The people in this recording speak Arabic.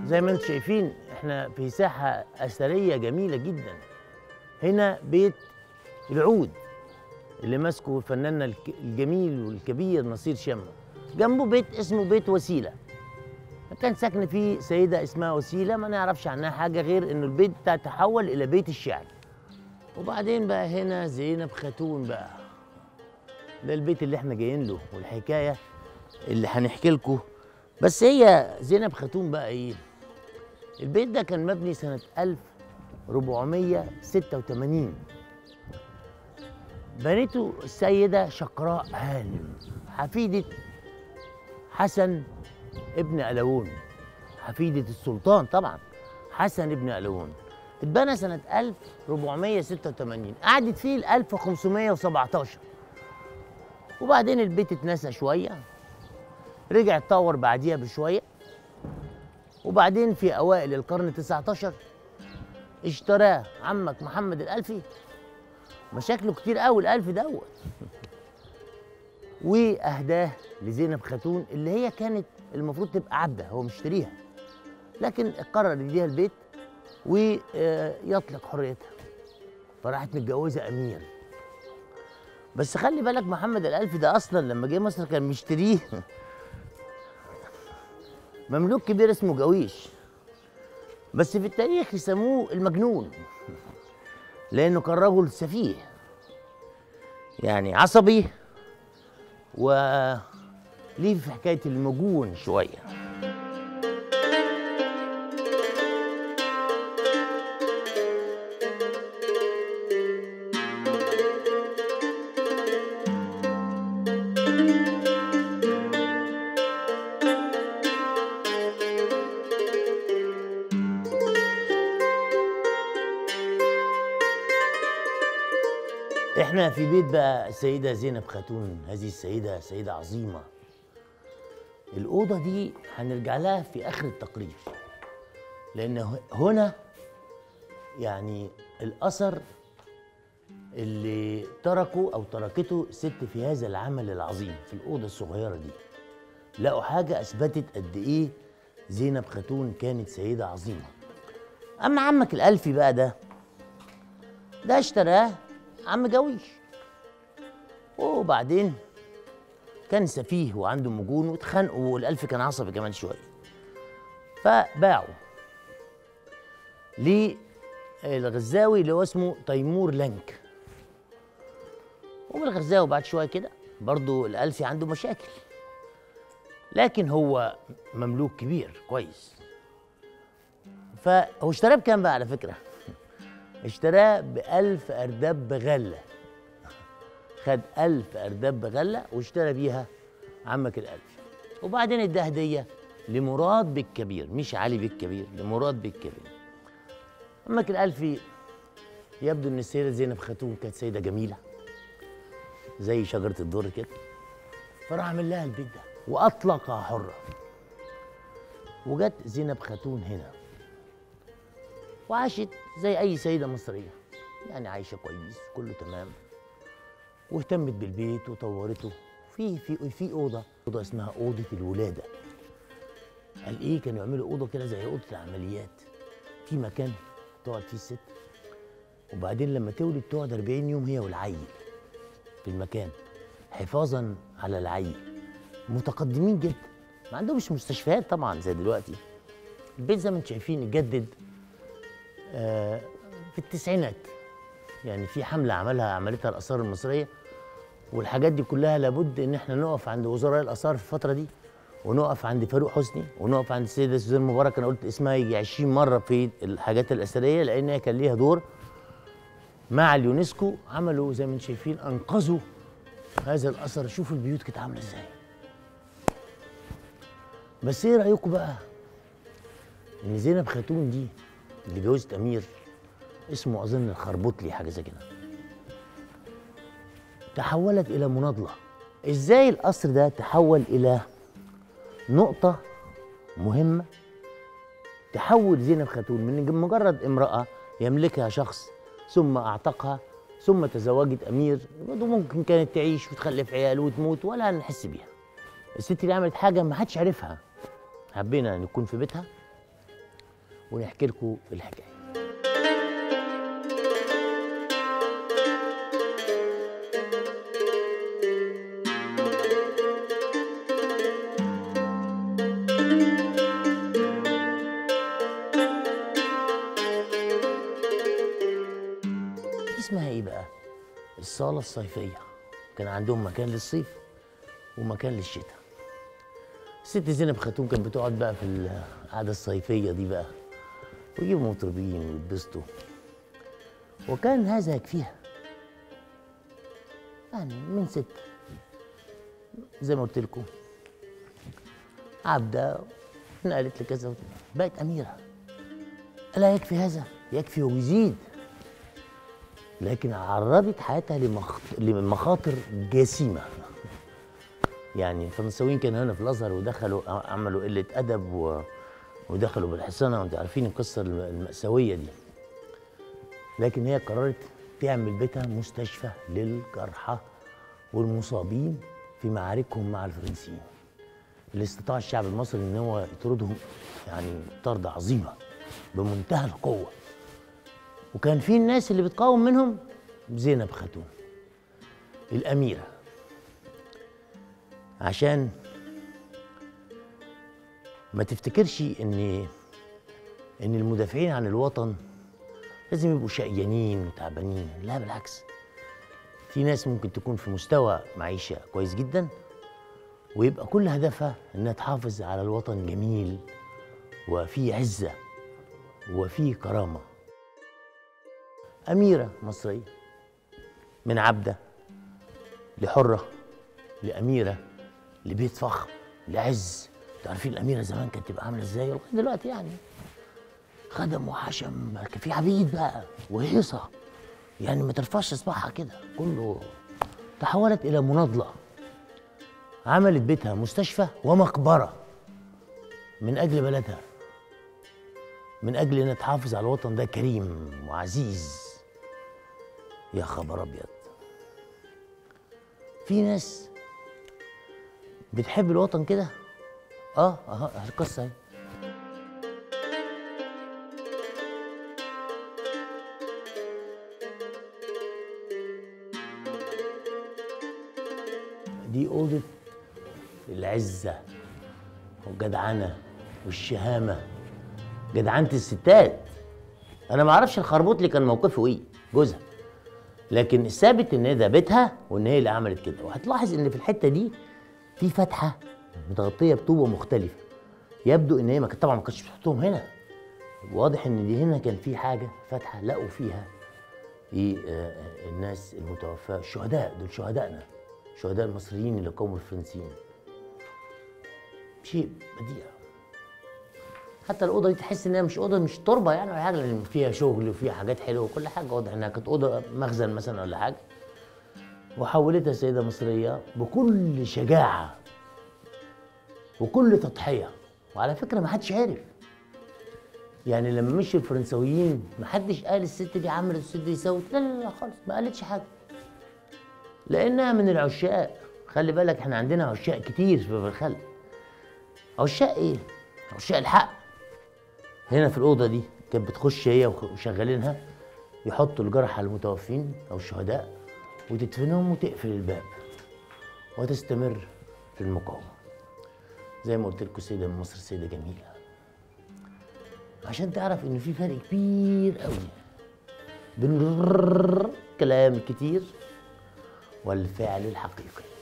زي ما انتم شايفين احنا في ساحة أثرية جميلة جدا. هنا بيت العود اللي ماسكه فناننا الجميل والكبير نصير شمة. جنبه بيت اسمه بيت وسيلة، كان ساكنة فيه سيدة اسمها وسيلة، ما نعرفش عنها حاجة غير انه البيت بتاعها تحول إلى بيت الشعر. وبعدين بقى هنا زينب خاتون بقى، ده البيت اللي احنا جايين له والحكاية اللي هنحكي لكم. بس هي زينب خاتون بقى ايه؟ البيت ده كان مبني سنة 1486، بنته السيدة شقراء هانم حفيدة حسن ابن قلاوون، حفيدة السلطان طبعا حسن ابن قلاوون. اتبنى سنة 1486، قعدت فيه ل 1517، وبعدين البيت اتنسى شوية، رجع اتطور بعديها بشوية، وبعدين في أوائل القرن 19 اشتراه عمك محمد الألفي، مشاكله كتير قوي الألفي دوت، وأهداه لزينب خاتون اللي هي كانت المفروض تبقى عبدة، هو مشتريها، لكن قرر يديها البيت ويطلق حريتها، فراحت متجوزة أمير. بس خلي بالك محمد الألفي ده أصلا لما جه مصر كان مشتريه مملوك كبير اسمه جويش، بس في التاريخ يسموه المجنون لأنه كان رجل سفيه، يعني عصبي وليه في حكاية المجون شوية. احنا في بيت بقى السيدة زينب خاتون، هذه السيدة سيدة عظيمة. الأوضة دي هنرجع لها في آخر التقرير، لأن هنا يعني الأثر اللي تركه أو تركته ست في هذا العمل العظيم في الأوضة الصغيرة دي. لقوا حاجة أثبتت قد إيه زينب خاتون كانت سيدة عظيمة. أما عمك الألفي بقى ده اشتراه عم جويش، وبعدين كان سفيه وعنده مجون واتخانقوا، والألف كان عصبي كمان شوية، فباعوا للغزاوي اللي هو اسمه تيمور لنك. والغزاوي بعد شوية كده برضو الألفي عنده مشاكل، لكن هو مملوك كبير كويس، فهو اشتراه بكام بقى على فكرة؟ اشتراه ب1000 أرداب بغلة، خد 1000 أرداب بغلة واشترى بيها عمك الألفي، وبعدين اداه هدية لمراد بك كبير، مش علي بك كبير، لمراد بك كبير. عمك الألفي يبدو إن السيدة زينب خاتون كانت سيدة جميلة زي شجرة الدر كده، فراح عمل لها البيت ده وأطلقها حرة. وجت زينب خاتون هنا وعاشت زي أي سيدة مصرية، يعني عايشة كويس كله تمام، واهتمت بالبيت وطورته. في اوضه اسمها اوضه الولاده. قال ايه؟ كانوا يعملوا اوضه كده زي اوضه العمليات، في مكان تقعد فيه الست، وبعدين لما تولد تقعد 40 يوم هي والعيل في المكان حفاظا على العيل. متقدمين جدا، ما عندهمش مستشفيات طبعا زي دلوقتي. البيت زي ما انتم شايفين اتجدد في التسعينات، يعني في حمله عملتها الاثار المصريه، والحاجات دي كلها لابد ان احنا نقف عند وزراء الاثار في الفتره دي، ونقف عند فاروق حسني، ونقف عند السيده سوزان مبارك. انا قلت اسمها يجي 20 مره في الحاجات الاثريه، لان هي كان ليها دور مع اليونسكو. عملوا زي ما انتم شايفين، انقذوا هذا الاثر. شوفوا البيوت كانت عامله ازاي. بس ايه رايكم بقى ان زينب خاتون دي اللي جوزت امير اسمه اظن الخربوطلي حاجه زي كده، تحولت الى مناضله؟ ازاي القصر ده تحول الى نقطه مهمه تحول زينب خاتون من مجرد امراه يملكها شخص ثم اعتقها ثم تزوجت امير، ممكن كانت تعيش وتخلف عيال وتموت ولا نحس بيها. الست دي عملت حاجه ما حدش عرفها. حبينا نكون في بيتها ونحكي لكم الحكايه. اسمها ايه بقى؟ الصالة الصيفية. كان عندهم مكان للصيف ومكان للشتاء. الست زينب خاتون كانت بتقعد بقى في القعدة الصيفية دي بقى، ويجيبوا مطربين ويتبسطوا، وكان هذا يكفيها. يعني من ست زي ما قلت لكم عبدة نقلت لكذا بقت أميرة. ألا يكفي هذا؟ يكفي ويزيد. لكن عرضت حياتها لمخاطر جسيمة. يعني الفرنساويين كانوا هنا في الأزهر ودخلوا عملوا قلة أدب ودخلوا بالحصانة، وانتوا عارفين القصة المأساوية دي. لكن هي قررت تعمل بيتها مستشفى للجرحى والمصابين في معاركهم مع الفرنسيين، اللي استطاع الشعب المصري ان هو يطردهم يعني طردة عظيمة بمنتهى القوة. وكان في الناس اللي بتقاوم منهم زينب خاتون الأميرة، عشان ما تفتكرش ان المدافعين عن الوطن لازم يبقوا شقيانين وتعبانين. لا بالعكس، في ناس ممكن تكون في مستوى معيشة كويس جدا ويبقى كل هدفها انها تحافظ على الوطن جميل وفيه عزة وفيه كرامة. أميرة مصرية، من عبدة لحرة لأميرة لبيت فخم لعز. عارفين الأميرة زمان كانت تبقى عاملة ازاي لغاية دلوقتي؟ يعني خدم وحشم، كان في عبيد بقى وهيصة، يعني ما ترفعش صباعها كده، كله. تحولت إلى مناضلة، عملت بيتها مستشفى ومقبرة من أجل بلدها، من أجل أن تحافظ على الوطن ده كريم وعزيز. يا خبر أبيض، في ناس بتحب الوطن كده. القصة اهي. دي أوضة العزة والجدعنة والشهامة، جدعنة الستات. أنا ما أعرفش الخربوط اللي كان موقفه إيه، جوزها، لكن الثابت إن ده بيتها وإن هي اللي عملت كده. وهتلاحظ إن في الحتة دي في فتحة متغطية بطوبة مختلفة، يبدو إن هي طبعا ما كانتش بتحطهم هنا. واضح إن دي هنا كان في حاجة فتحة لقوا فيها الناس المتوفاة، الشهداء. دول شهدائنا، شهداء المصريين اللي قاوموا الفرنسيين. شيء بديع. حتى الأوضة دي تحس إنها مش أوضة، مش تربة يعني ولا حاجة، لأن فيها شغل وفيها حاجات حلوة وكل حاجة. واضح إنها كانت أوضة مخزن مثلا ولا حاجة، وحولتها سيدة مصرية بكل شجاعة وكل تضحية. وعلى فكرة ما حدش عارف، يعني لما مشوا الفرنساويين ما حدش قال الست دي عملت الست دي سوت. لا لا لا خالص، ما قالتش حاجة، لأنها من العشاق. خلي بالك احنا عندنا عشاق كتير في الخلق. عشاق ايه؟ عشاق الحق. هنا في الأوضة دي كانت بتخش هي وشغالينها يحطوا الجرحى المتوفين أو الشهداء وتدفنهم وتقفل الباب وتستمر في المقاومة. زي ما قلت لكم سيدة من مصر سيدة جميلة، عشان تعرف إن في فرق كبير قوي بين الكلام الكتير والفعل الحقيقي.